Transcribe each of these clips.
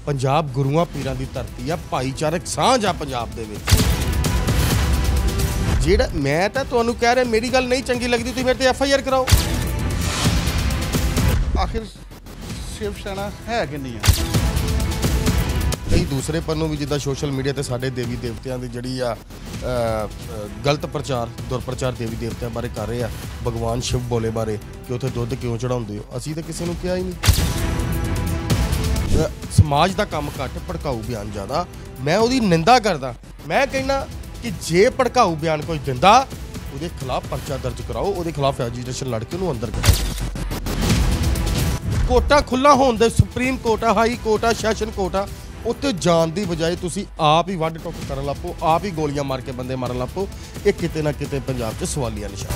पंजाब गुरुआं पीरां दी धरती आ, भाईचारक सांझ आ पंजाब दे विच। जेड़ा मैं तां तुहानूं कह रहा, मेरी गल नहीं चंगी लगदी तुसीं मेरे ते FIR कराओ। आखिर शिव सेना है कि नहीं है? कई दूसरे पन्नों भी जिद्दां सोशल मीडिया ते साडे देवी देवतियां दी जिहड़ी आ गलत प्रचार दुरप्रचार देवी देवतियां बारे कर रहे आ, भगवान शिव भोले बारे कि उत्थे दुੱਧ क्यों चढ़ाउंदे हो। असीं तां किसी नूं किहा ही नहीं। समाज दा काम घੱਟ, भड़काऊ बयान ज़्यादा। मैं उहदी निंदा करदा। मैं कहना कि जे भड़काऊ बयान कोई दिंदा ਉਹਦੇ ਖਿਲਾਫ ਪਰਚਾ ਦਰਜ ਕਰਾਓ, ਉਹਦੇ ਖਿਲਾਫ ਐਜੀਟੇਸ਼ਨ ਲੜ ਕੇ ਉਹਨੂੰ ਅੰਦਰ ਕਰਾਓ। ਕੋਟਾ ਖੁੱਲਾ ਹੋਣ ਦੇ ਸੁਪਰੀਮ ਕੋਰਟ ਆ, ਹਾਈ ਕੋਰਟ ਆ, ਸੈਸ਼ਨ ਕੋਰਟ ਆ, ਉੱਥੇ ਜਾਣ ਦੀ ਬਜਾਏ ਤੁਸੀਂ ਆਪ ਹੀ ਵੱਢ ਟੁੱਕ ਕਰਨ ਲੱਗ ਪਓ, ਆਪ ਹੀ ਗੋਲੀਆਂ ਮਾਰ ਕੇ ਬੰਦੇ ਮਾਰਨ ਲੱਗ ਪਓ। ਇਹ ਕਿਤੇ ਨਾ ਕਿਤੇ ਪੰਜਾਬ 'ਚ ਸਵਾਲੀਆ ਨਿਸ਼ਾਨ।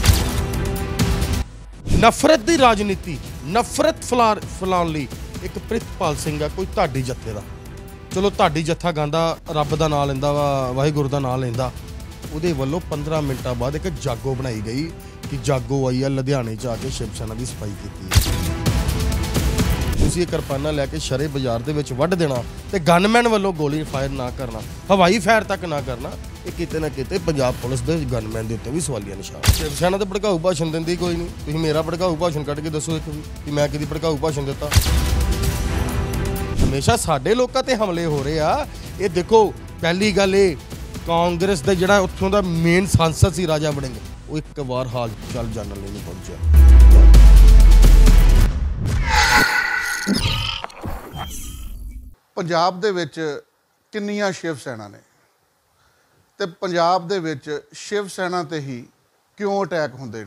ਨਫ਼ਰਤ ਦੀ ਰਾਜਨੀਤੀ, ਨਫ਼ਰਤ ਫੈਲਾਉਣ ਲਈ ਇੱਕ ਪ੍ਰਿਤਪਾਲ ਸਿੰਘ ਆ, ਕੋਈ ਢਾਡੀ ਜੱਥੇ ਦਾ, ਚਲੋ ਢਾਡੀ ਜੱਥਾ ਗਾਉਂਦਾ, ਰੱਬ ਦਾ ਨਾਂ ਲੈਂਦਾ ਵਾ, ਵਾਹਿਗੁਰੂ ਦਾ ਨਾਂ ਲੈਂਦਾ, ਉਹਦੇ ਵੱਲੋਂ 15 ਮਿੰਟਾਂ ਬਾਅਦ ਇੱਕ ਜਾਗੋ ਬਣਾਈ ਗਈ ਕਿ ਜਾਗੋ ਆਈ ਆ ਲੁਧਿਆਣੇ 'ਚ ਆ ਕੇ ਸ਼ਿਵ ਸੈਨਾ ਦੀ ਸਫਾਈ ਕੀਤੀ। ਤੁਸੀਂ ਇਹ ਕਿਰਪਾਨਾਂ ਲੈ ਕੇ ਸ਼ਰੇ ਬਾਜ਼ਾਰ ਦੇ ਵਿੱਚ ਵੱਢ ਦੇਣਾ ਤੇ ਗਨਮੈਨ ਵੱਲੋਂ ਗੋਲੀ ਫਾਇਰ ਨਾ ਕਰਨਾ, ਹਵਾਈ ਫਾਇਰ ਤੱਕ ਨਾ ਕਰਨਾ, ਇਹ ਕਿਤੇ ਨਾ ਕਿਤੇ ਪੰਜਾਬ ਪੁਲਿਸ ਦੇ ਗਨਮੈਨ ਦੇ ਉੱਤੇ ਵੀ ਸਵਾਲੀਆ ਨਿਸ਼ਾਨ। ਸ਼ਿਵ ਸੈਨਾ ਤੇ ਭੜਕਾਊ ਭਾਸ਼ਣ ਦਿੰਦੀ ਕੋਈ ਨਹੀਂ। ਤੁਸੀਂ ਮੇਰਾ ਭੜਕਾਊ ਭਾਸ਼ਣ ਕੱਢ ਕੇ ਦੱਸੋ ਇੱਕ ਵੀ ਕਿ ਮੈਂ ਕਿਹਦੀ ਭੜਕਾਊ ਭਾਸ਼ਣ ਦਿੱਤਾ। ਹਮੇਸ਼ਾ ਸਾਡੇ ਲੋਕਾਂ ਤੇ ਹਮਲੇ ਹੋ ਰਹੇ ਆ। ਇਹ ਦੇਖੋ, ਪਹਿਲੀ ਗੱਲ ਇਹ ਕਾਂਗਰਸ ਦਾ ਜਿਹੜਾ ਉੱਥੋਂ ਦਾ ਮੇਨ ਸੰਸਦ ਸੀ ਰਾਜਾ ਵੜਿੰਗ, ਉਹ ਇੱਕ ਵਾਰ ਹਾਲ ਚਾਲ ਜਾਣਨ ਲਈ ਨਹੀਂ ਪਹੁੰਚਿਆ। ਪੰਜਾਬ ਦੇ ਵਿੱਚ ਕਿੰਨੀਆਂ ਸ਼ਿਵ ਸੈਨਾ ਨੇ ਤੇ ਪੰਜਾਬ ਦੇ ਵਿੱਚ ਸ਼ਿਵ ਸੈਨਾ ਤੇ ਹੀ ਕਿਉਂ ਅਟੈਕ ਹੁੰਦੇ ਨੇ?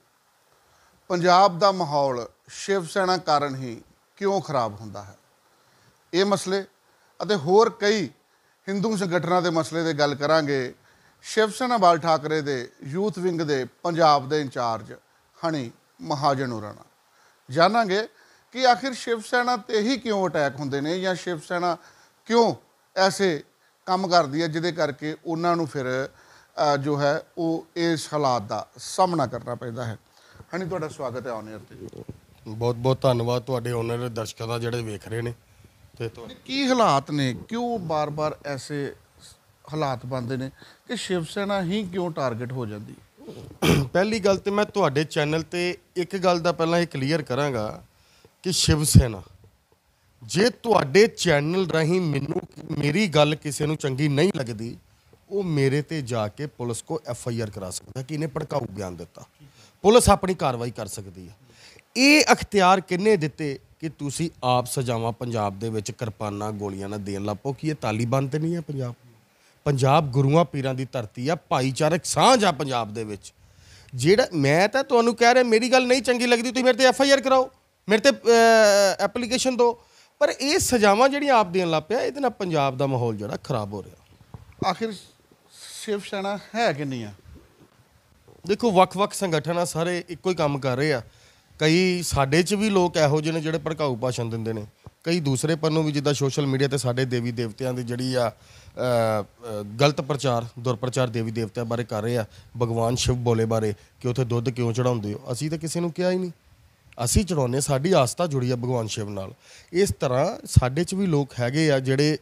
ਪੰਜਾਬ ਦਾ ਮਾਹੌਲ ਸ਼ਿਵ ਸੈਨਾ ਕਾਰਨ ਹੀ ਕਿਉਂ ਖਰਾਬ ਹੁੰਦਾ ਹੈ? ਇਹ ਮਸਲੇ ਅਤੇ ਹੋਰ ਕਈ ਹਿੰਦੂ ਸੰਗਠਨਾਂ ਦੇ ਮਸਲੇ ਦੇ ਗੱਲ ਕਰਾਂਗੇ ਸ਼ਿਵ ਸੈਨਾ ਬਾਲ ਠਾਕਰੇ ਦੇ ਯੂਥ ਵਿੰਗ ਦੇ ਪੰਜਾਬ ਦੇ ਇੰਚਾਰਜ ਹਣੀ ਮਹਾਜਨ ਹੋਰਾਂ ਨਾਲ। ਜਾਣਾਂਗੇ ਕਿ ਆਖਿਰ ਸ਼ਿਵ ਸੈਨਾ ਤੇ ਹੀ ਕਿਉਂ ਅਟੈਕ ਹੁੰਦੇ ਨੇ ਜਾਂ ਸ਼ਿਵ ਸੈਨਾ ਕਿਉਂ ਐਸੇ ਕੰਮ ਕਰਦੀ ਹੈ ਜਿਹਦੇ ਕਰਕੇ ਉਹਨਾਂ ਨੂੰ ਫਿਰ ਜੋ ਹੈ ਉਹ ਇਸ ਹਾਲਾਤ ਦਾ ਸਾਹਮਣਾ ਕਰਨਾ ਪੈਂਦਾ ਹੈ। ਹਣੀ, ਤੁਹਾਡਾ ਸਵਾਗਤ ਹੈ ਔਨ 에ਅਰ ਤੇ। ਬਹੁਤ ਬਹੁਤ ਧੰਨਵਾਦ ਤੁਹਾਡੇ ਉਹਨਾਂ ਦੇ ਦਰਸ਼ਕਾਂ ਦਾ ਜਿਹੜੇ ਵੇਖ ਰਹੇ ਨੇ। ਤੇ ਕੀ ਹਾਲਾਤ ਨੇ, ਕਿਉਂ ਬਾਰ-ਬਾਰ ਐਸੇ ਹਾਲਾਤ ਬਣਦੇ ਨੇ ਕਿ ਸ਼ਿਵ ਸੈਨਾ ਹੀ ਕਿਉਂ ਟਾਰਗੇਟ ਹੋ ਜਾਂਦੀ? ਪਹਿਲੀ ਗੱਲ ਤੇ ਮੈਂ ਤੁਹਾਡੇ ਚੈਨਲ ਤੇ ਇੱਕ ਗੱਲ ਦਾ ਪਹਿਲਾਂ ਇਹ ਕਲੀਅਰ ਕਰਾਂਗਾ ਕਿ ਸ਼ਿਵ ਸੈਨਾ, ਜੇ ਤੁਹਾਡੇ ਚੈਨਲ ਰਾਹੀਂ ਮੈਨੂੰ ਮੇਰੀ ਗੱਲ ਕਿਸੇ ਨੂੰ ਚੰਗੀ ਨਹੀਂ ਲੱਗਦੀ, ਉਹ ਮੇਰੇ ਤੇ ਜਾ ਕੇ ਪੁਲਿਸ ਕੋ FIR ਕਰਾ ਸਕਦਾ ਕਿ ਇਹਨੇ ਭੜਕਾਊ ਬਿਆਨ ਦਿੱਤਾ। ਪੁਲਿਸ ਆਪਣੀ ਕਾਰਵਾਈ ਕਰ ਸਕਦੀ ਹੈ। ਇਹ ਅਖਤਿਆਰ ਕਿਹਨੇ ਦਿੱਤੇ ਕਿ ਤੁਸੀਂ ਆਪ ਸਜ਼ਾਵਾਂ ਪੰਜਾਬ ਦੇ ਵਿੱਚ ਕਿਰਪਾਨਾਂ ਗੋਲੀਆਂ ਨਾਲ ਦੇਣ ਲੱਗ ਪਓ? ਕਿ ਇਹ ਤਾਲੀਬਾਨ ਤੇ ਨਹੀਂ ਹੈ ਪੰਜਾਬ? ਪੰਜਾਬ ਗੁਰੂਆਂ ਪੀਰਾਂ ਦੀ ਧਰਤੀ ਆ, ਭਾਈਚਾਰਕ ਸਾਂਝ ਆ ਪੰਜਾਬ ਦੇ ਵਿੱਚ। ਜਿਹੜਾ ਮੈਂ ਤਾਂ ਤੁਹਾਨੂੰ ਕਹਿ ਰਿਹਾ, ਮੇਰੀ ਗੱਲ ਨਹੀਂ ਚੰਗੀ ਲੱਗਦੀ ਤੁਸੀਂ ਮੇਰੇ ਤੇ FIR ਕਰਾਓ, ਮੇਰੇ ਤੇ ਐਪਲੀਕੇਸ਼ਨ ਦਿਓ, ਪਰ ਇਹ ਸਜ਼ਾਵਾਂ ਜਿਹੜੀਆਂ ਆਪ ਦੇਣ ਲੱਗ ਪਿਆ, ਇਹਦੇ ਨਾਲ ਪੰਜਾਬ ਦਾ ਮਾਹੌਲ ਜਿਹੜਾ ਖਰਾਬ ਹੋ ਰਿਹਾ। ਆਖਿਰ ਸ਼ਿਵ ਸੈਨਾ ਹੈ ਕਿ ਨਹੀਂ ਆ? ਦੇਖੋ, ਵੱਖ-ਵੱਖ ਸੰਗਠਨ ਆ, ਸਾਰੇ ਇੱਕੋ ਹੀ ਕੰਮ ਕਰ ਰਹੇ ਆ। ਕਈ ਸਾਡੇ 'ਚ ਵੀ ਲੋਕ ਇਹੋ ਜਿਹੇ ਨੇ ਜਿਹੜੇ ਭੜਕਾਊ ਭਾਸ਼ਣ ਦਿੰਦੇ ਨੇ। ਕਈ ਦੂਸਰੇ ਪन्नों ਵੀ ਜਿੱਦਾਂ ਸੋਸ਼ਲ ਮੀਡੀਆ ਤੇ ਸਾਡੇ ਦੇਵੀ ਦੇਵਤਿਆਂ ਦੀ ਜਿਹੜੀ ਆ ਗਲਤ ਪ੍ਰਚਾਰ ਦੁਰਪ੍ਰਚਾਰ ਦੇਵੀ ਦੇਵਤਿਆਂ ਬਾਰੇ ਕਰ ਰਹੇ ਆ, ਭਗਵਾਨ ਸ਼ਿਵ ਭੋਲੇ ਬਾਰੇ ਕਿ ਉੱਥੇ ਦੁੱਧ ਕਿਉਂ ਚੜਾਉਂਦੇ ਹੋ। ਅਸੀਂ ਤਾਂ ਕਿਸੇ ਨੂੰ ਕਿਹਾ ਹੀ ਨਹੀਂ। ਅਸੀਂ ਚੜਾਉਂਦੇ, ਸਾਡੀ ਆਸਥਾ ਜੁੜੀ ਆ ਭਗਵਾਨ ਸ਼ਿਵ ਨਾਲ। ਇਸ ਤਰ੍ਹਾਂ ਸਾਡੇ 'ਚ ਵੀ ਲੋਕ ਹੈਗੇ ਆ ਜਿਹੜੇ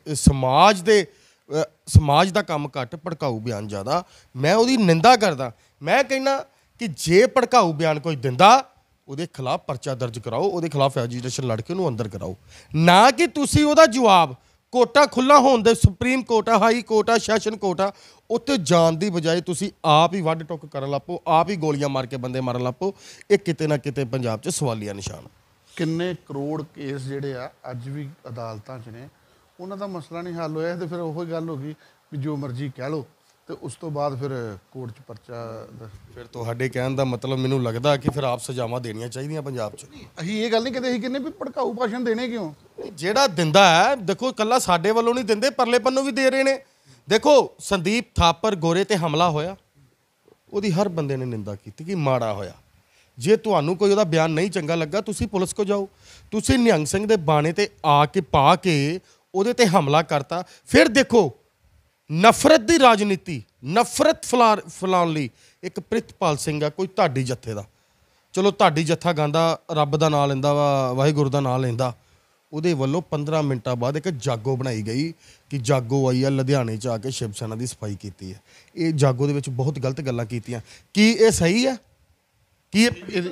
ਸਮਾਜ ਦਾ ਕੰਮ ਘੱਟ, ਭੜਕਾਊ ਬਿਆਨ ਜ਼ਿਆਦਾ। ਮੈਂ ਉਹਦੀ ਨਿੰਦਾ ਕਰਦਾ। ਮੈਂ ਕਹਿੰਦਾ ਕਿ ਜੇ ਭੜਕਾਊ ਬਿਆਨ ਕੋਈ ਦਿੰਦਾ, ਉਹਦੇ ਖਿਲਾਫ ਪਰਚਾ ਦਰਜ ਕਰਾਓ, ਉਹਦੇ ਖਿਲਾਫ ਐਜੀਟੇਸ਼ਨ ਲੜ ਕੇ ਉਹਨੂੰ ਅੰਦਰ ਕਰਾਓ, ਨਾ ਕਿ ਤੁਸੀਂ ਉਹਦਾ ਜਵਾਬ ਕੋਟਾ ਖੁੱਲਾ ਹੋਣ ਦੇ ਸੁਪਰੀਮ ਕੋਰਟ ਆ, ਹਾਈ ਕੋਰਟ ਆ, ਸੈਸ਼ਨ ਕੋਰਟ ਆ, ਉੱਥੇ ਜਾਣ ਦੀ ਬਜਾਏ ਤੁਸੀਂ ਆਪ ਹੀ ਵੱਢ ਟੁੱਕ ਕਰਨ ਲੱਗ ਪਓ, ਆਪ ਹੀ ਗੋਲੀਆਂ ਮਾਰ ਕੇ ਬੰਦੇ ਮਾਰਨ ਲੱਗ ਪਓ। ਇਹ ਕਿਤੇ ਨਾ ਕਿਤੇ ਪੰਜਾਬ 'ਚ ਸਵਾਲੀਆ ਨਿਸ਼ਾਨ। ਕਿੰਨੇ ਕਰੋੜ ਕੇਸ ਜਿਹੜੇ ਆ ਅੱਜ ਵੀ ਅਦਾਲਤਾਂ 'ਚ ਨੇ, ਉਹਨਾਂ ਦਾ ਮਸਲਾ ਨਹੀਂ ਹੱਲ ਹੋਇਆ। ਤੇ ਫਿਰ ਉਹੀ ਗੱਲ ਹੋ ਗਈ ਵੀ ਜੋ ਮਰਜ਼ੀ ਕਹਿ ਲਓ, ਤੇ ਉਸ ਤੋਂ ਬਾਅਦ ਫਿਰ ਕੋਰਟ 'ਚ ਪਰਚਾ। ਫਿਰ ਤੁਹਾਡੇ ਕਹਿਣ ਦਾ ਮਤਲਬ ਮੈਨੂੰ ਲੱਗਦਾ ਕਿ ਫਿਰ ਆਪ ਸਜ਼ਾਵਾਂ ਦੇਣੀਆਂ ਚਾਹੀਦੀਆਂ ਪੰਜਾਬ 'ਚ। ਅਸੀਂ ਇਹ ਗੱਲ ਨਹੀਂ ਕਹਿੰਦੇ, ਅਸੀਂ ਕਹਿੰਦੇ ਵੀ ਭੜਕਾਊ ਭਾਸ਼ਣ ਦੇਣੇ ਕਿਉਂ? ਜਿਹੜਾ ਦਿੰਦਾ ਹੈ, ਦੇਖੋ ਇਕੱਲਾ ਸਾਡੇ ਵੱਲੋਂ ਨਹੀਂ ਦਿੰਦੇ, ਪਰਲੇ ਪੰਨੋਂ ਵੀ ਦੇ ਰਹੇ ਨੇ। ਦੇਖੋ, ਸੰਦੀਪ ਥਾਪਰ ਗੋਰੇ ਤੇ ਹਮਲਾ ਹੋਇਆ, ਉਹਦੀ ਹਰ ਬੰਦੇ ਨੇ ਨਿੰਦਾ ਕੀਤੀ ਕਿ ਮਾੜਾ ਹੋਇਆ। ਜੇ ਤੁਹਾਨੂੰ ਕੋਈ ਉਹਦਾ ਬਿਆਨ ਨਹੀਂ ਚੰਗਾ ਲੱਗਾ, ਤੁਸੀਂ ਪੁਲਿਸ ਕੋ ਜਾਓ। ਤੁਸੀਂ ਨਿਹੰਗ ਸਿੰਘ ਦੇ ਬਾਣੇ ਤੇ ਆ ਕੇ ਪਾ ਕੇ ਉਹਦੇ ਤੇ ਹਮਲਾ ਕਰਤਾ। ਫਿਰ ਦੇਖੋ, ਨਫ਼ਰਤ ਦੀ ਰਾਜਨੀਤੀ, ਨਫ਼ਰਤ ਫੈਲਾਉਣ ਲਈ ਇੱਕ ਪ੍ਰਿਤਪਾਲ ਸਿੰਘ ਆ, ਕੋਈ ਢਾਡੀ ਜੱਥੇ ਦਾ, ਚਲੋ ਢਾਡੀ ਜੱਥਾ ਗਾਉਂਦਾ, ਰੱਬ ਦਾ ਨਾਂ ਲੈਂਦਾ ਵਾ, ਵਾਹਿਗੁਰੂ ਦਾ ਨਾਂ ਲੈਂਦਾ, ਉਹਦੇ ਵੱਲੋਂ 15 ਮਿੰਟਾਂ ਬਾਅਦ ਇੱਕ ਜਾਗੋ ਬਣਾਈ ਗਈ ਕਿ ਜਾਗੋ ਆਈ ਆ ਲੁਧਿਆਣੇ 'ਚ ਆ ਕੇ ਸ਼ਿਵ ਸੈਨਾ ਦੀ ਸਫਾਈ ਕੀਤੀ ਹੈ। ਇਹ ਜਾਗੋ ਦੇ ਵਿੱਚ ਬਹੁਤ ਗਲਤ ਗੱਲਾਂ ਕੀਤੀਆਂ। ਕੀ ਇਹ ਸਹੀ ਹੈ? ਕੀ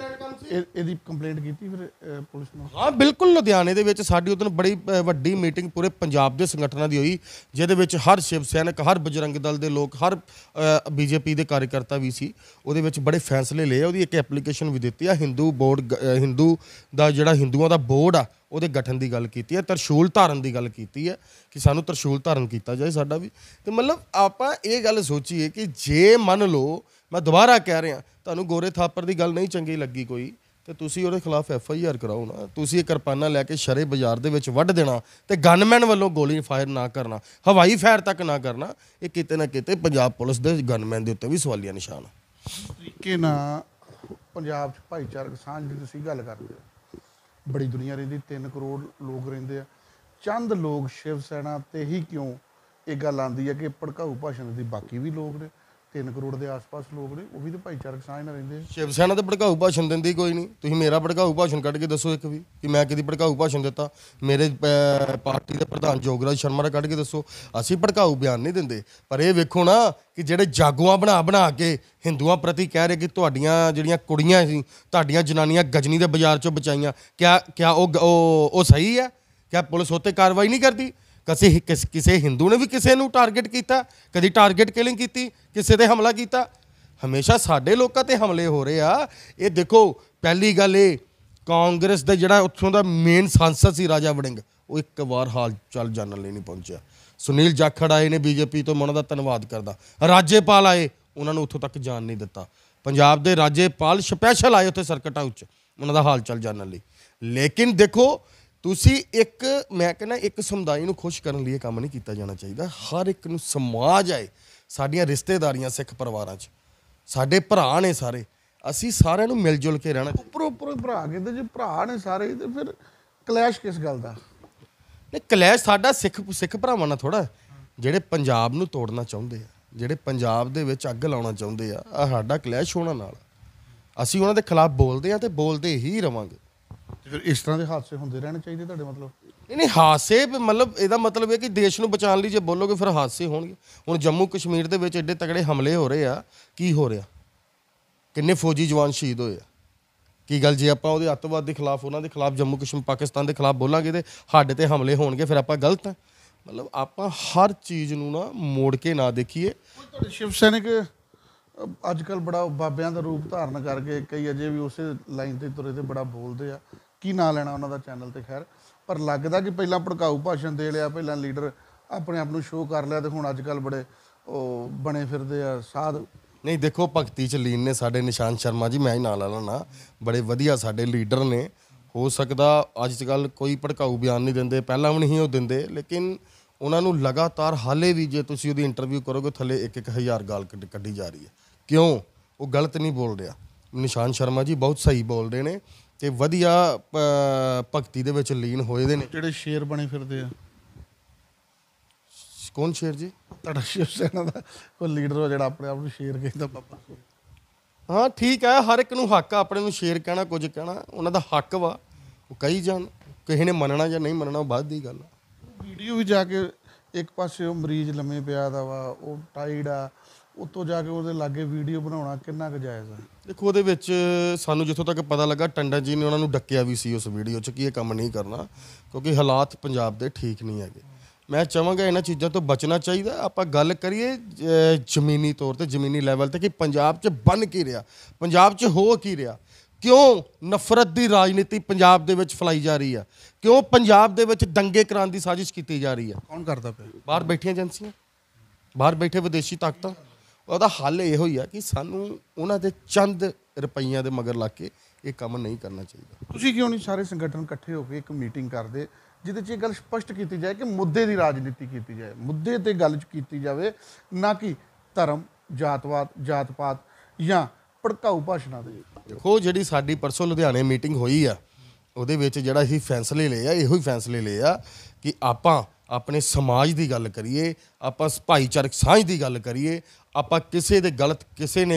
ਇਹਦੀ ਕੰਪਲੇਂਟ ਕੀਤੀ ਫਿਰ ਪੁਲਿਸ ਨੂੰ? ਹਾਂ ਬਿਲਕੁਲ, ਲੁਧਿਆਣੇ ਦੇ ਵਿੱਚ ਸਾਡੀ ਉਦੋਂ ਬੜੀ ਵੱਡੀ ਮੀਟਿੰਗ ਪੂਰੇ ਪੰਜਾਬ ਦੇ ਸੰਗਠਨਾਂ ਦੀ ਹੋਈ, ਜਿਹਦੇ ਵਿੱਚ ਹਰ ਸ਼ਿਵ ਸੈਨਿਕ, ਹਰ ਬਜਰੰਗ ਦਲ ਦੇ ਲੋਕ, ਹਰ ਬੀਜੇਪੀ ਦੇ ਕਾਰਜਕਰਤਾ ਵੀ ਸੀ। ਉਹਦੇ ਵਿੱਚ ਬੜੇ ਫੈਸਲੇ ਲਏ। ਉਹਦੀ ਇੱਕ ਐਪਲੀਕੇਸ਼ਨ ਵੀ ਦਿੱਤੀ ਆ। ਹਿੰਦੂ ਬੋਰਡ, ਹਿੰਦੂ ਦਾ ਜਿਹੜਾ ਹਿੰਦੂਆਂ ਦਾ ਬੋਰਡ ਆ ਉਹਦੇ ਗਠਨ ਦੀ ਗੱਲ ਕੀਤੀ ਹੈ। ਤਰਸ਼ੂਲ ਧਾਰਨ ਦੀ ਗੱਲ ਕੀਤੀ ਹੈ ਕਿ ਸਾਨੂੰ ਤਰਸ਼ੂਲ ਧਾਰਨ ਕੀਤਾ ਜਾਏ ਸਾਡਾ ਵੀ। ਤੇ ਮਤਲਬ ਆਪਾਂ ਇਹ ਗੱਲ ਸੋਚੀਏ ਕਿ ਜੇ ਮੰਨ ਲਓ, ਮੈਂ ਦੁਬਾਰਾ ਕਹਿ ਰਿਹਾ, ਤੁਹਾਨੂੰ ਗੋਰੇ ਥਾਪਰ ਦੀ ਗੱਲ ਨਹੀਂ ਚੰਗੀ ਲੱਗੀ ਕੋਈ, ਤੇ ਤੁਸੀਂ ਉਹਦੇ ਖਿਲਾਫ FIR ਕਰਾਓ ਨਾ। ਤੁਸੀਂ ਇਹ ਕਿਰਪਾਨਾਂ ਲੈ ਕੇ ਸ਼ਰੇ ਬਾਜ਼ਾਰ ਦੇ ਵਿੱਚ ਵੱਢ ਦੇਣਾ ਤੇ ਗਨਮੈਨ ਵੱਲੋਂ ਗੋਲੀ ਫਾਇਰ ਨਾ ਕਰਨਾ, ਹਵਾਈ ਫਾਇਰ ਤੱਕ ਨਾ ਕਰਨਾ, ਇਹ ਕਿਤੇ ਨਾ ਕਿਤੇ ਪੰਜਾਬ ਪੁਲਿਸ ਦੇ ਗਨਮੈਨ ਦੇ ਉੱਤੇ ਵੀ ਸਵਾਲੀਆ ਨਿਸ਼ਾਨ ਆ। ਤਰੀਕੇ ਨਾਲ ਪੰਜਾਬ 'ਚ ਭਾਈਚਾਰਕ ਸਾਂਝ ਦੀ ਤੁਸੀਂ ਗੱਲ ਕਰਦੇ ਹੋ, ਬੜੀ ਦੁਨੀਆ ਰਹਿੰਦੀ, 3 ਕਰੋੜ ਲੋਕ ਰਹਿੰਦੇ ਆ। ਚੰਦ ਲੋਕ ਸ਼ਿਵ ਸੈਨਾ ਤੇ ਹੀ ਕਿਉਂ ਇਹ ਗੱਲ ਆਉਂਦੀ ਹੈ ਕਿ ਭੜਕਾਊ ਭਾਸ਼ਣ ਦੀ ਬਾਕੀ ਵੀ ਲੋਕ ਨੇ, 3 ਕਰੋੜ ਦੇ ਆਸ-ਪਾਸ ਲੋਕ ਨੇ, ਉਹ ਵੀ ਤਾਂ ਭਾਈਚਾਰਕ ਸਾਂਝ ਨਾਲ ਰਹਿੰਦੇ ਆ। ਸ਼ਿਵ ਸੈਨਾ ਤੇ ਭੜਕਾਊ ਭਾਸ਼ਣ ਦਿੰਦੀ ਕੋਈ ਨਹੀਂ। ਤੁਸੀਂ ਮੇਰਾ ਭੜਕਾਊ ਭਾਸ਼ਣ ਕੱਢ ਕੇ ਦੱਸੋ ਇੱਕ ਵੀ ਕਿ ਮੈਂ ਕਿਹਦੀ ਭੜਕਾਊ ਭਾਸ਼ਣ ਦਿੱਤਾ। ਮੇਰੇ ਪਾਰਟੀ ਦੇ ਪ੍ਰਧਾਨ ਜੋਗਰਾਜ ਸ਼ਰਮਾ ਦਾ ਕੱਢ ਕੇ ਦੱਸੋ। ਅਸੀਂ ਭੜਕਾਊ ਬਿਆਨ ਨਹੀਂ ਦਿੰਦੇ। ਪਰ ਇਹ ਵੇਖੋ ਨਾ ਕਿ ਜਿਹੜੇ ਜਾਗੋਆਂ ਬਣਾ ਕੇ ਹਿੰਦੂਆਂ ਪ੍ਰਤੀ ਕਹਿ ਰਹੇ ਕਿ ਤੁਹਾਡੀਆਂ ਜਿਹੜੀਆਂ ਕੁੜੀਆਂ ਸੀ, ਤੁਹਾਡੀਆਂ ਜਨਾਨੀਆਂ ਗਜਨੀ ਦੇ ਬਾਜ਼ਾਰ 'ਚੋਂ ਬਚਾਈਆਂ, ਕਿਆ ਉਹ ਸਹੀ ਹੈ? ਕਿਆ ਪੁਲਿਸ ਉੱਤੇ ਕਾਰਵਾਈ ਨਹੀਂ ਕਰਦੀ? ਕਿਸੇ ਹਿੰਦੂ ਨੇ ਵੀ ਕਿਸੇ ਨੂੰ ਟਾਰਗੇਟ ਕੀਤਾ? ਕਦੀ ਟਾਰਗੇਟ ਕਿਲਿੰਗ ਕੀਤੀ? ਕਿਸੇ ਤੇ ਹਮਲਾ ਕੀਤਾ? ਹਮੇਸ਼ਾ ਸਾਡੇ ਲੋਕਾਂ ਤੇ ਹਮਲੇ ਹੋ ਰਹੇ ਆ। ਇਹ ਦੇਖੋ, ਪਹਿਲੀ ਗੱਲ ਇਹ, ਕਾਂਗਰਸ ਦਾ ਜਿਹੜਾ ਉੱਥੋਂ ਦਾ ਮੇਨ ਸਾਂਸਦ ਸੀ ਰਾਜਾ ਵੜਿੰਗ, ਉਹ ਇੱਕ ਵਾਰ ਹਾਲ ਚਾਲ ਜਾਣਨ ਲਈ ਨਹੀਂ ਪਹੁੰਚਿਆ। ਸੁਨੀਲ ਜਾਖੜ ਆਏ ਨੇ ਬੀਜੇਪੀ ਤੋਂ, ਮੈਂ ਉਹਨਾਂ ਦਾ ਧੰਨਵਾਦ ਕਰਦਾ। ਰਾਜੇਪਾਲ ਆਏ, ਉਹਨਾਂ ਨੂੰ ਉੱਥੋਂ ਤੱਕ ਜਾਣ ਨਹੀਂ ਦਿੱਤਾ। ਪੰਜਾਬ ਦੇ ਰਾਜੇਪਾਲ ਸਪੈਸ਼ਲ ਆਏ ਉੱਥੇ ਸਰਕਟ ਹਾਊਸ 'ਚ ਉਹਨਾਂ ਦਾ ਹਾਲ ਚਾਲ ਜਾਣਨ ਲਈ। ਲੇਕਿਨ ਦੇਖੋ, ਤੁਸੀਂ ਮੈਂ ਕਹਿੰਦਾ ਇੱਕ ਸਮੁਦਾਇ ਨੂੰ ਖੁਸ਼ ਕਰਨ ਲਈ ਇਹ ਕੰਮ ਨਹੀਂ ਕੀਤਾ ਜਾਣਾ ਚਾਹੀਦਾ। ਹਰ ਇੱਕ ਨੂੰ ਸਮਾਜ ਆਏ, ਸਾਡੀਆਂ ਰਿਸ਼ਤੇਦਾਰੀਆਂ ਸਿੱਖ ਪਰਿਵਾਰਾਂ 'ਚ ਸਾਡੇ ਭਰਾ ਨੇ ਸਾਰੇ, ਅਸੀਂ ਸਾਰਿਆਂ ਨੂੰ ਮਿਲ ਜੁਲ ਕੇ ਰਹਿਣਾ। ਉੱਪਰੋਂ ਭਰਾ ਕਹਿੰਦੇ ਜੇ ਭਰਾ ਨੇ ਸਾਰੇ, ਤੇ ਫਿਰ ਕਲੈਸ਼ ਕਿਸ ਗੱਲ ਦਾ? ਨਹੀਂ, ਕਲੈਸ਼ ਸਾਡਾ ਸਿੱਖ ਭਰਾਵਾਂ ਨਾਲ ਥੋੜ੍ਹਾ, ਜਿਹੜੇ ਪੰਜਾਬ ਨੂੰ ਤੋੜਨਾ ਚਾਹੁੰਦੇ ਆ, ਜਿਹੜੇ ਪੰਜਾਬ ਦੇ ਵਿੱਚ ਅੱਗ ਲਾਉਣਾ ਚਾਹੁੰਦੇ ਆ, ਸਾਡਾ ਕਲੈਸ਼ ਉਹਨਾਂ ਨਾਲ। ਅਸੀਂ ਉਹਨਾਂ ਦੇ ਖਿਲਾਫ ਬੋਲਦੇ ਆ ਤੇ ਬੋਲਦੇ ਹੀ ਰਵਾਂਗੇ। ਫਿਰ ਇਸ ਤਰ੍ਹਾਂ ਦੇ ਹਾਦਸੇ ਹੁੰਦੇ ਰਹਿਣੇ ਚਾਹੀਦੇ ਤੁਹਾਡੇ ਮਤਲਬ? ਨਹੀਂ, ਹਾਦਸੇ ਮਤਲਬ ਇਹਦਾ ਮਤਲਬ ਇਹ ਕਿ ਦੇਸ਼ ਨੂੰ ਬਚਾਉਣ ਲਈ ਜੇ ਬੋਲੋਗੇ ਫਿਰ ਹਾਦਸੇ ਹੋਣਗੇ। ਹੁਣ ਜੰਮੂ ਕਸ਼ਮੀਰ ਦੇ ਵਿੱਚ ਐਡੇ ਤਗੜੇ ਹਮਲੇ ਹੋ ਰਹੇ ਆ, ਕੀ ਹੋ ਰਿਹਾ? ਕਿੰਨੇ ਫੌਜੀ ਜਵਾਨ ਸ਼ਹੀਦ ਹੋਏ ਆ। ਕੀ ਗੱਲ, ਜੇ ਆਪਾਂ ਉਹਦੇ ਅੱਤਵਾਦ ਦੇ ਖਿਲਾਫ, ਉਹਨਾਂ ਦੇ ਖਿਲਾਫ, ਜੰਮੂ ਕਸ਼ਮੀਰ ਪਾਕਿਸਤਾਨ ਦੇ ਖਿਲਾਫ ਬੋਲਾਂਗੇ ਤੇ ਸਾਡੇ ਤੇ ਹਮਲੇ ਹੋਣਗੇ, ਫਿਰ ਆਪਾਂ ਗਲਤ ਆ? ਮਤਲਬ ਆਪਾਂ ਹਰ ਚੀਜ਼ ਨੂੰ ਨਾ ਮੋੜ ਕੇ ਨਾ ਦੇਖੀਏ। ਤੁਹਾਡੇ ਸ਼ਿਵ ਸੈਨਿਕ ਅੱਜ ਕੱਲ੍ਹ ਬੜਾ ਬਾਬਿਆਂ ਦਾ ਰੂਪ ਧਾਰਨ ਕਰਕੇ ਕਈ ਅਜੇ ਵੀ ਉਸੇ ਲਾਈਨ ਤੇ ਤੁਰੇ ਤੇ ਬੜਾ ਬੋਲਦੇ ਆ। ਕੀ ਨਾਂ ਲੈਣਾ ਉਹਨਾਂ ਦਾ ਚੈਨਲ ਤੇ, ਖੈਰ। ਪਰ ਲੱਗਦਾ ਕਿ ਪਹਿਲਾਂ ਭੜਕਾਊ ਭਾਸ਼ਣ ਦੇ ਲਿਆ, ਪਹਿਲਾਂ ਲੀਡਰ ਆਪਣੇ ਆਪ ਨੂੰ ਸ਼ੋਅ ਕਰ ਲਿਆ, ਤੇ ਹੁਣ ਅੱਜ ਕੱਲ੍ਹ ਬੜੇ ਉਹ ਬਣੇ ਫਿਰਦੇ ਆ ਸਾਧ। ਨਹੀਂ ਦੇਖੋ, ਭਗਤੀ 'ਚ ਲੀਨ ਨੇ ਸਾਡੇ ਨਿਸ਼ਾਨ ਸ਼ਰਮਾ ਜੀ, ਮੈਂ ਹੀ ਨਾਂ ਲੈ ਲੈਣਾ, ਬੜੇ ਵਧੀਆ ਸਾਡੇ ਲੀਡਰ ਨੇ। ਹੋ ਸਕਦਾ ਅੱਜ ਕੱਲ੍ਹ ਕੋਈ ਭੜਕਾਊ ਬਿਆਨ ਨਹੀਂ ਦਿੰਦੇ, ਪਹਿਲਾਂ ਵੀ ਨਹੀਂ ਉਹ ਦਿੰਦੇ, ਲੇਕਿਨ ਉਹਨਾਂ ਨੂੰ ਲਗਾਤਾਰ ਹਾਲੇ ਵੀ ਜੇ ਤੁਸੀਂ ਉਹਦੀ ਇੰਟਰਵਿਊ ਕਰੋਗੇ ਥੱਲੇ 1-1000 ਗਾਲ ਕੱਢੀ ਜਾ ਰਹੀ ਹੈ। ਕਿਉਂ? ਉਹ ਗਲਤ ਨਹੀਂ ਬੋਲ ਰਿਹਾ। ਨਿਸ਼ਾਨ ਸ਼ਰਮਾ ਜੀ ਬਹੁਤ ਸਹੀ ਬੋਲਦੇ ਨੇ ਤੇ ਵਧੀਆ ਭਗਤੀ ਦੇ ਵਿੱਚ ਲੀਨ ਹੋਏ ਦੇ ਨੇ। ਜਿਹੜੇ ਸ਼ੇਰ ਬਣੇ ਫਿਰਦੇ ਆ, ਕੌਣ ਸ਼ੇਰ ਜੀ? ਤੁਹਾਡਾ ਸ਼ਿਵ ਸੈਨਾ ਦਾ ਕੋਈ ਲੀਡਰ ਹੋ ਜਿਹੜਾ ਆਪਣੇ ਆਪ ਨੂੰ ਸ਼ੇਰ ਕਹਿੰਦਾ ਬਾਬਾ? ਹਾਂ ਠੀਕ ਹੈ, ਹਰ ਇੱਕ ਨੂੰ ਹੱਕ ਆ ਆਪਣੇ ਨੂੰ ਸ਼ੇਰ ਕਹਿਣਾ, ਕੁਝ ਕਹਿਣਾ, ਉਹਨਾਂ ਦਾ ਹੱਕ ਵਾ, ਉਹ ਕਹੀ ਜਾਣ। ਕਿਸੇ ਨੇ ਮੰਨਣਾ ਜਾਂ ਨਹੀਂ ਮੰਨਣਾ ਉਹ ਬਾਅਦ ਦੀ ਗੱਲ ਆ। ਵੀਡੀਓ ਵੀ ਜਾ ਕੇ ਇੱਕ ਪਾਸੇ ਉਹ ਮਰੀਜ਼ ਲੰਮੇ ਪਿਆ ਦਾ ਵਾ, ਉਹ ਟਾਈਡ ਆ, ਉੱਤੋਂ ਜਾ ਕੇ ਉਹਦੇ ਲਾਗੇ ਵੀਡੀਓ ਬਣਾਉਣਾ ਕਿੰਨਾ ਕੁ ਜਾਇਜ਼ ਆ? ਦੇਖੋ, ਉਹਦੇ ਵਿੱਚ ਸਾਨੂੰ ਜਿੱਥੋਂ ਤੱਕ ਪਤਾ ਲੱਗਾ ਟੰਡਾ ਜੀ ਨੇ ਉਹਨਾਂ ਨੂੰ ਡੱਕਿਆ ਵੀ ਸੀ ਉਸ ਵੀਡੀਓ 'ਚ ਕਿ ਇਹ ਕੰਮ ਨਹੀਂ ਕਰਨਾ, ਕਿਉਂਕਿ ਹਾਲਾਤ ਪੰਜਾਬ ਦੇ ਠੀਕ ਨਹੀਂ ਹੈਗੇ। ਮੈਂ ਚਾਹਾਂਗਾ ਇਹਨਾਂ ਚੀਜ਼ਾਂ ਤੋਂ ਬਚਣਾ ਚਾਹੀਦਾ। ਆਪਾਂ ਗੱਲ ਕਰੀਏ ਜ਼ਮੀਨੀ ਤੌਰ ਤੇ, ਜ਼ਮੀਨੀ ਲੈਵਲ ਤੇ, ਕਿ ਪੰਜਾਬ 'ਚ ਬਣ ਕੀ ਰਿਹਾ, ਪੰਜਾਬ 'ਚ ਹੋ ਕੀ ਰਿਹਾ, ਕਿਉਂ ਨਫ਼ਰਤ ਦੀ ਰਾਜਨੀਤੀ ਪੰਜਾਬ ਦੇ ਵਿੱਚ ਫੈਲਾਈ ਜਾ ਰਹੀ ਆ, ਕਿਉਂ ਪੰਜਾਬ ਦੇ ਵਿੱਚ ਦੰਗੇ ਕਰਾਉਣ ਦੀ ਸਾਜ਼ਿਸ਼ ਕੀਤੀ ਜਾ ਰਹੀ ਆ। ਕੌਣ ਕਰਦਾ ਪਿਆ? ਬਾਹਰ ਬੈਠੀਆਂ ਏਜੰਸੀਆਂ, ਬਾਹਰ ਬੈਠੇ ਵਿਦੇਸ਼ੀ ਤਾਕਤਾਂ। ਉਹਦਾ ਹੱਲ ਇਹੋ ਹੀ ਆ ਕਿ ਸਾਨੂੰ ਉਹਨਾਂ ਦੇ ਚੰਦ ਰੁਪਈਆਂ ਦੇ ਮਗਰ ਲੱਗ ਕੇ ਇਹ ਕੰਮ ਨਹੀਂ ਕਰਨਾ ਚਾਹੀਦਾ। ਤੁਸੀਂ ਕਿਉਂ ਨਹੀਂ ਸਾਰੇ ਸੰਗਠਨ ਇਕੱਠੇ ਹੋ ਕੇ ਇੱਕ ਮੀਟਿੰਗ ਕਰਦੇ ਜਿਹਦੇ 'ਚ ਇਹ ਗੱਲ ਸਪਸ਼ਟ ਕੀਤੀ ਜਾਏ ਕਿ ਮੁੱਦੇ ਦੀ ਰਾਜਨੀਤੀ ਕੀਤੀ ਜਾਏ, ਮੁੱਦੇ ਤੇ ਗੱਲ ਕੀਤੀ ਜਾਵੇ, ਨਾ ਕਿ ਧਰਮ, ਜਾਤ ਪਾਤ ਜਾਂ ਭੜਕਾਊ ਭਾਸ਼ਣਾਂ ਦੇ? ਦੇਖੋ, ਜਿਹੜੀ ਸਾਡੀ ਪਰਸੋਂ ਲੁਧਿਆਣੇ ਮੀਟਿੰਗ ਹੋਈ ਆ, ਉਹਦੇ ਵਿੱਚ ਜਿਹੜਾ ਅਸੀਂ ਫੈਸਲੇ ਲਏ ਆ, ਇਹੋ ਹੀ ਫੈਸਲੇ ਲਏ ਆ ਕਿ ਆਪਾਂ ਆਪਣੇ ਸਮਾਜ ਦੀ ਗੱਲ ਕਰੀਏ, ਆਪਾਂ ਭਾਈਚਾਰਕ ਸਾਂਝ ਦੀ ਗੱਲ ਕਰੀਏ, ਆਪਾਂ ਕਿਸੇ ਦੇ ਗਲਤ, ਕਿਸੇ ਨੇ ਵੀ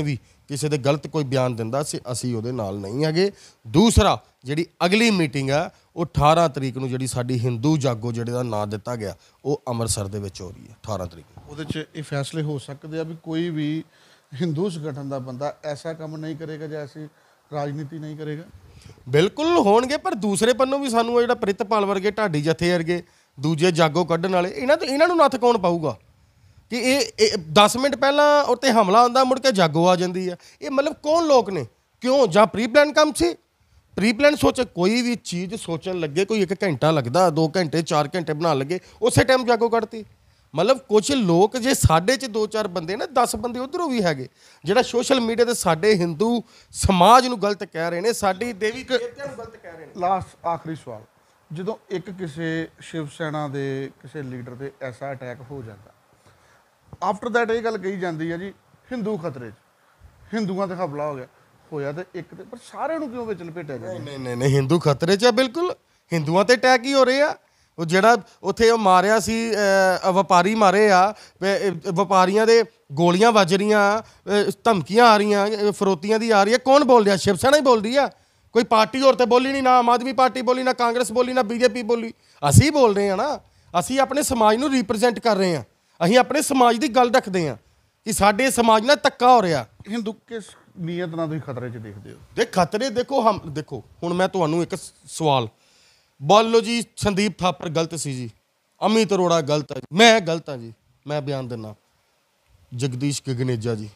ਕਿਸੇ ਦੇ ਗਲਤ ਕੋਈ ਬਿਆਨ ਦਿੰਦਾ ਸੀ ਅਸੀਂ ਉਹਦੇ ਨਾਲ ਨਹੀਂ ਹੈਗੇ। ਦੂਸਰਾ ਜਿਹੜੀ ਅਗਲੀ ਮੀਟਿੰਗ ਹੈ ਉਹ 18 ਤਰੀਕ ਨੂੰ ਜਿਹੜੀ ਸਾਡੀ ਹਿੰਦੂ ਜਾਗੋ ਜਿਹੜੇ ਦਾ ਨਾਂ ਦਿੱਤਾ ਗਿਆ ਉਹ ਅੰਮ੍ਰਿਤਸਰ ਦੇ ਵਿੱਚ ਹੋ ਰਹੀ ਹੈ 18 ਤਰੀਕ ਨੂੰ। ਉਹਦੇ 'ਚ ਇਹ ਫੈਸਲੇ ਹੋ ਸਕਦੇ ਆ ਵੀ ਕੋਈ ਵੀ ਹਿੰਦੂ ਸੰਗਠਨ ਦਾ ਬੰਦਾ ਐਸਾ ਕੰਮ ਨਹੀਂ ਕਰੇਗਾ ਜਾਂ ਐਸੀ ਰਾਜਨੀਤੀ ਨਹੀਂ ਕਰੇਗਾ। ਬਿਲਕੁਲ ਹੋਣਗੇ, ਪਰ ਦੂਸਰੇ ਪੰਨੋਂ ਵੀ ਸਾਨੂੰ ਉਹ ਜਿਹੜਾ ਪ੍ਰਿਤਪਾਲ ਵਰਗੇ, ਢਾਡੀ ਜਥੇ ਵਰਗੇ, ਦੂਜੇ ਜਾਗੋ ਕੱਢਣ ਵਾਲੇ, ਇਹਨਾਂ ਨੂੰ ਨੱਥ ਕੌਣ ਪਾਊਗਾ ਕਿ ਇਹ 10 ਮਿੰਟ ਪਹਿਲਾਂ ਉੱਤੇ ਹਮਲਾ ਹੁੰਦਾ ਮੁੜ ਕੇ ਜਾਗੋ ਆ ਜਾਂਦੀ ਹੈ। ਇਹ ਮਤਲਬ ਕੌਣ ਲੋਕ ਨੇ? ਕਿਉਂ? ਜਾਂ ਪ੍ਰੀ ਪਲਾਨ ਕੰਮ ਸੀ? ਪ੍ਰੀ ਪਲਾਨ ਸੋਚ, ਕੋਈ ਵੀ ਚੀਜ਼ ਸੋਚਣ ਲੱਗੇ ਕੋਈ 1 ਘੰਟਾ ਲੱਗਦਾ, 2 ਘੰਟੇ 4 ਘੰਟੇ ਬਣਾਉਣ ਲੱਗੇ, ਉਸੇ ਟਾਈਮ ਜਾਗੋ ਕੱਢਤੀ। ਮਤਲਬ ਕੁਝ ਲੋਕ ਜੇ ਸਾਡੇ 'ਚ 2-4 ਬੰਦੇ ਨੇ, 10 ਬੰਦੇ ਉੱਧਰੋਂ ਵੀ ਹੈਗੇ ਜਿਹੜਾ ਸੋਸ਼ਲ ਮੀਡੀਆ ਤੇ ਸਾਡੇ ਹਿੰਦੂ ਸਮਾਜ ਨੂੰ ਗਲਤ ਕਹਿ ਰਹੇ ਨੇ, ਸਾਡੀ ਦੇਵੀ ਦੇਵਤਿਆਂ ਨੂੰ ਗਲਤ ਕਹਿ ਰਹੇ ਨੇ। ਲਾਸਟ ਆਖਰੀ ਸਵਾਲ, ਜਦੋਂ ਇੱਕ ਕਿਸੇ ਸ਼ਿਵ ਸੈਨਾ ਦੇ ਕਿਸੇ ਲੀਡਰ ਤੇ ਐਸਾ ਅਟੈਕ ਹੋ ਜਾਂਦਾ, ਆਫਟਰ ਦੈਟ ਇਹ ਗੱਲ ਕਹੀ ਜਾਂਦੀ ਹੈ ਜੀ ਹਿੰਦੂ ਖਤਰੇ 'ਚ, ਹਿੰਦੂਆਂ ਤੇ ਹਮਲਾ ਹੋ ਗਿਆ, ਹੋਇਆ ਤੇ ਇੱਕ ਤੇ, ਪਰ ਸਾਰਿਆਂ ਨੂੰ ਕਿਉਂ ਵਿੱਚ ਲਪੇਟਿਆ ਜਾਂਦਾ? ਨਹੀਂ, ਹਿੰਦੂ ਖਤਰੇ 'ਚ ਆ ਬਿਲਕੁਲ। ਹਿੰਦੂਆਂ ਤੇ ਅਟੈਕ ਹੀ ਹੋ ਰਹੇ ਆ। ਉਹ ਜਿਹੜਾ ਉੱਥੇ ਉਹ ਮਾਰਿਆ ਸੀ, ਵਪਾਰੀ ਮਾਰੇ ਆ, ਵਪਾਰੀਆਂ ਦੇ ਗੋਲੀਆਂ ਵੱਜ ਰਹੀਆਂ, ਧਮਕੀਆਂ ਆ ਰਹੀਆਂ, ਫਰੋਤੀਆਂ ਦੀ ਆ ਰਹੀ ਹੈ, ਕੌਣ ਬੋਲ ਰਿਹਾ? ਸ਼ਿਵ ਸੈਨਾ ਹੀ ਬੋਲ ਰਹੀ ਆ। ਕੋਈ ਪਾਰਟੀ ਹੋਰ ਤੇ ਬੋਲੀ ਨਹੀਂ, ਨਾ ਆਮ ਆਦਮੀ ਪਾਰਟੀ ਬੋਲੀ, ਨਾ ਕਾਂਗਰਸ ਬੋਲੀ, ਨਾ ਬੀਜੇਪੀ ਬੋਲੀ। ਅਸੀਂ ਬੋਲ ਰਹੇ ਹਾਂ ਨਾ, ਅਸੀਂ ਆਪਣੇ ਸਮਾਜ ਨੂੰ ਰਿਪਰੈਜ਼ੈਂਟ ਕਰ ਰਹੇ ਹਾਂ, ਅਸੀਂ ਆਪਣੇ ਸਮਾਜ ਦੀ ਗੱਲ ਰੱਖਦੇ ਹਾਂ ਕਿ ਸਾਡੇ ਸਮਾਜ ਨਾਲ ਧੱਕਾ ਹੋ ਰਿਹਾ। ਹਿੰਦੂ ਕਿਸ ਨੀਅਤ ਨਾਲ ਤੁਸੀਂ ਖਤਰੇ 'ਚ ਦੇਖਦੇ ਹੋ? ਖਤਰੇ ਦੇਖੋ ਹੁਣ ਮੈਂ ਤੁਹਾਨੂੰ ਇੱਕ ਸਵਾਲ, ਬੋਲੋ ਜੀ ਸੰਦੀਪ ਥਾਪਰ ਗਲਤ ਸੀ ਜੀ, ਅਮਿਤ ਅਰੋੜਾ ਗਲਤ ਹੈ, ਮੈਂ ਗਲਤ ਹਾਂ ਜੀ, ਮੈਂ ਬਿਆਨ ਦਿੰਦਾ। ਜਗਦੀਸ਼ ਗਗਨੇਜਾ ਜੀ,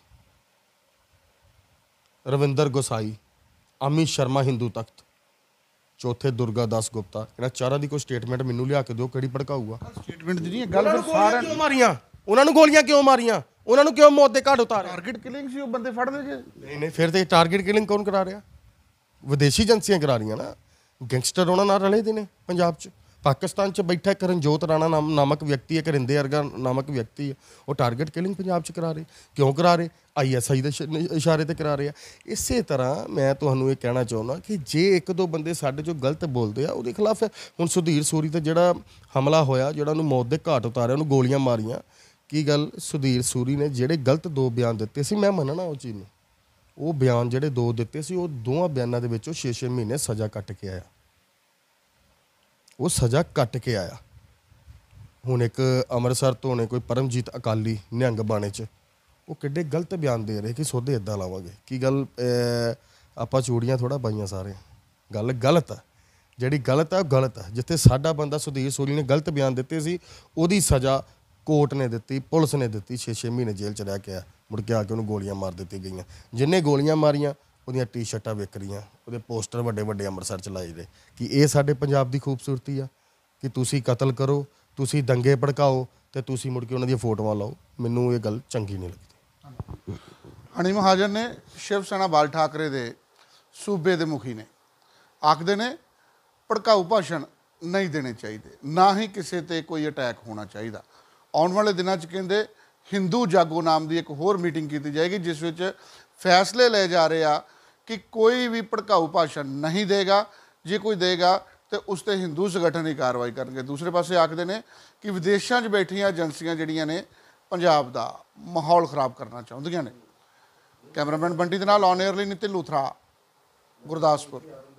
ਰਵਿੰਦਰ ਗੋਸਾਈ, ਅਮਿਤ ਸ਼ਰਮਾ ਹਿੰਦੂ ਤਖਤ, ਚੌਥੇ ਦੁਰਗਾ ਦਾਸ ਗੁਪਤਾ, ਇਹਨਾਂ ਚਾਰਾਂ ਦੀ ਕੋਈ ਸਟੇਟਮੈਂਟ ਮੈਨੂੰ ਲਿਆ ਕੇ ਦਿਓ, ਕਿਹੜੀ ਭੜਕਾਊਗਾ? ਸਟੇਟਮੈਂਟ ਦੀ ਨਹੀਂ ਗੱਲ, ਸਾਰਿਆਂ ਕਿਉਂ ਮਾਰੀਆਂ ਉਹਨਾਂ ਨੂੰ? ਗੋਲੀਆਂ ਕਿਉਂ ਮਾਰੀਆਂ ਉਹਨਾਂ ਨੂੰ? ਕਿਉਂ ਮੌਤ ਦੇ ਘਾਟ ਉਤਾਰਿਆ? ਟਾਰਗੇਟ ਕਿਲਿੰਗ ਸੀ, ਉਹ ਬੰਦੇ ਫੜ ਲਏ। ਨਹੀਂ, ਫਿਰ ਤੇ ਟਾਰਗੇਟ ਕਿਲਿੰਗ ਕੌਣ ਕਰਾ ਰਿਹਾ? ਵਿਦੇਸ਼ੀ ਏਜੰਸੀਆਂ ਕਰਾ ਰਹੀਆਂ ਨਾ। ਗੈਂਗਸਟਰ ਉਹਨਾਂ ਨਾਲ ਰਲੇ ਦੇ ਨੇ ਪੰਜਾਬ 'ਚ। ਪਾਕਿਸਤਾਨ 'ਚ ਬੈਠਾ ਇੱਕ ਰਣਜੋਤ ਰਾਣਾ ਨਾਮਕ ਵਿਅਕਤੀ ਹੈ, ਇੱਕ ਰਿੰਦੇ ਵਰਗਾ ਨਾਮਕ ਵਿਅਕਤੀ ਹੈ, ਉਹ ਟਾਰਗੇਟ ਕਿਲਿੰਗ ਪੰਜਾਬ 'ਚ ਕਰਾ ਰਹੇ। ਕਿਉਂ ਕਰਾ ਰਹੇ? ISI ਦੇ ਇਸ਼ਾਰੇ ਤੇ ਕਰਾ ਰਹੇ ਆ। ਇਸੇ ਤਰ੍ਹਾਂ ਮੈਂ ਤੁਹਾਨੂੰ ਇਹ ਕਹਿਣਾ ਚਾਹੁੰਦਾ ਕਿ ਜੇ 1-2 ਬੰਦੇ ਸਾਡੇ 'ਚੋਂ ਗਲਤ ਬੋਲਦੇ ਆ, ਉਹਦੇ ਖਿਲਾਫ ਹੁਣ ਸੁਧੀਰ ਸੂਰੀ ਤੇ ਜਿਹੜਾ ਹਮਲਾ ਹੋਇਆ, ਜਿਹੜਾ ਉਹਨੂੰ ਮੌਤ ਦੇ ਘਾਟ ਉਤਾਰਿਆ, ਉਹਨੂੰ ਗੋਲੀਆਂ ਮਾਰੀਆਂ, ਕੀ ਗੱਲ? ਸੁਧੀਰ ਸੂਰੀ ਨੇ ਜਿਹੜੇ ਗਲਤ 2 ਬਿਆਨ ਦਿੱਤੇ ਸੀ, ਮੈਂ ਮੰਨਣਾ ਉਹ ਚੀਜ਼ ਨੂੰ, ਉਹ ਬਿਆਨ ਜਿਹੜੇ 2 ਦਿੱਤੇ ਸੀ, ਉਹ ਦੋਵਾਂ ਬਿਆਨਾਂ ਦੇ ਵਿੱਚੋਂ 6-6 ਮਹੀਨੇ ਸਜ਼ਾ ਕੱਟ ਕੇ ਆਇਆ। ਉਹ ਸਜ਼ਾ ਕੱਟ ਕੇ ਆਇਆ। ਹੁਣ ਇੱਕ ਅੰਮ੍ਰਿਤਸਰ ਤੋਂ ਨੇ ਕੋਈ ਪਰਮਜੀਤ ਅਕਾਲੀ ਨਿਹੰਗ ਬਾਣੇ 'ਚ, ਉਹ ਕਿੱਡੇ ਗਲਤ ਬਿਆਨ ਦੇ ਰਹੇ ਕਿ ਸੋਧੇ ਇੱਦਾਂ ਲਾਵਾਂਗੇ। ਕੀ ਗੱਲ? ਆਪਾਂ ਚੂੜੀਆਂ ਥੋੜ੍ਹਾ ਪਾਈਆਂ ਸਾਰੇ। ਗੱਲ ਗਲਤ ਹੈ, ਜਿਹੜੀ ਗਲਤ ਹੈ ਉਹ ਗਲਤ ਹੈ। ਜਿੱਥੇ ਸਾਡਾ ਬੰਦਾ ਸੁਧੀਰ ਸੂਰੀ ਨੇ ਗਲਤ ਬਿਆਨ ਦਿੱਤੇ ਸੀ, ਉਹਦੀ ਸਜ਼ਾ ਕੋਰਟ ਨੇ ਦਿੱਤੀ, ਪੁਲਿਸ ਨੇ ਦਿੱਤੀ, 6-6 ਮਹੀਨੇ ਜੇਲ੍ਹ 'ਚ ਰਹਿ ਕੇ ਆਇਆ। ਮੁੜ ਕੇ ਆ ਕੇ ਉਹਨੂੰ ਗੋਲੀਆਂ ਮਾਰ ਦਿੱਤੀਆਂ ਗਈਆਂ। ਜਿੰਨੇ ਗੋਲੀਆਂ ਮਾਰੀਆਂ ਉਹਦੀਆਂ ਟੀ-ਸ਼ਰਟਾਂ ਵਿਕ ਰਹੀਆਂ, ਉਹਦੇ ਪੋਸਟਰ ਵੱਡੇ ਅੰਮ੍ਰਿਤਸਰ 'ਚ ਲਾਏ ਦੇ। ਕਿ ਇਹ ਸਾਡੇ ਪੰਜਾਬ ਦੀ ਖੂਬਸੂਰਤੀ ਆ ਕਿ ਤੁਸੀਂ ਕਤਲ ਕਰੋ, ਤੁਸੀਂ ਦੰਗੇ ਭੜਕਾਓ ਤੇ ਤੁਸੀਂ ਮੁੜ ਕੇ ਉਹਨਾਂ ਦੀਆਂ ਫੋਟੋਆਂ ਲਾਓ? ਮੈਨੂੰ ਇਹ ਗੱਲ ਚੰਗੀ ਨਹੀਂ ਲੱਗਦੀ। ਹਨੀ ਮਹਾਜਨ ਨੇ ਸ਼ਿਵ ਸੈਨਾ ਬਾਲ ਠਾਕਰੇ ਦੇ ਸੂਬੇ ਦੇ ਮੁਖੀ ਨੇ, ਆਖਦੇ ਨੇ ਭੜਕਾਊ ਭਾਸ਼ਣ ਨਹੀਂ ਦੇਣੇ ਚਾਹੀਦੇ, ਨਾ ਹੀ ਕਿਸੇ ਤੇ ਕੋਈ ਅਟੈਕ ਹੋਣਾ ਚਾਹੀਦਾ। ਆਉਣ ਵਾਲੇ ਦਿਨਾਂ 'ਚ ਕਹਿੰਦੇ ਹਿੰਦੂ ਜਾਗੋ ਨਾਮ ਦੀ ਇੱਕ ਹੋਰ ਮੀਟਿੰਗ ਕੀਤੀ ਜਾਏਗੀ, ਜਿਸ ਵਿੱਚ ਫੈਸਲੇ ਲਏ ਜਾ ਰਹੇ ਆ ਕਿ ਕੋਈ ਵੀ ਭੜਕਾਊ ਭਾਸ਼ਣ ਨਹੀਂ ਦੇਗਾ। ਜੇ ਕੋਈ ਦੇਗਾ ਤੇ ਉਸ ਤੇ ਹਿੰਦੂ ਸੰਗਠਨ ਹੀ ਕਾਰਵਾਈ ਕਰਨਗੇ। ਦੂਸਰੇ ਪਾਸੇ ਆਖਦੇ ਨੇ ਕਿ ਵਿਦੇਸ਼ਾਂ 'ਚ ਬੈਠੀਆਂ ਏਜੰਸੀਆਂ ਜਿਹੜੀਆਂ ਨੇ ਪੰਜਾਬ ਦਾ ਮਾਹੌਲ ਖਰਾਬ ਕਰਨਾ ਚਾਹੁੰਦੀਆਂ ਨੇ। ਕੈਮਰਾਮੈਨ ਬੰਟੀ ਦੇ ਨਾਲ ਔਨ 에ਅਰ ਲਈ ਨਿਤਿਨ ਲੂਥਰਾ, ਗੁਰਦਾਸਪੁਰ।